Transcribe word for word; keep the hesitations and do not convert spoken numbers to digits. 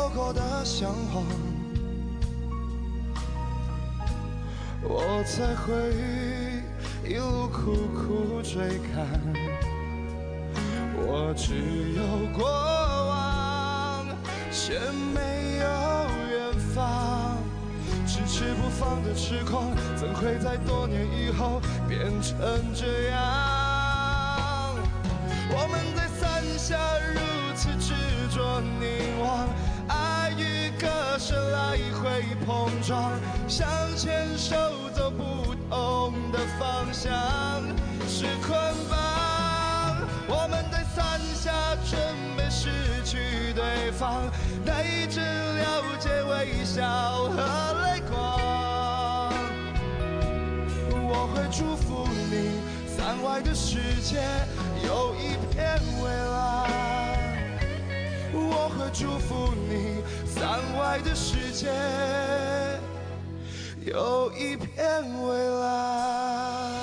说过的向往，我才会一路苦苦追赶。我只有过往，却没有远方。迟迟不放的痴狂，怎会在多年以后变成这样？我们在伞下如此执着凝望，爱与割舍来回碰撞，想牵手走不同的方向是捆绑。我们在伞下准备失去对方，带着了解微笑和泪光。我会祝福你，伞外的世界有一片蔚蓝。我会祝福你，伞外的世界有一片蔚蓝。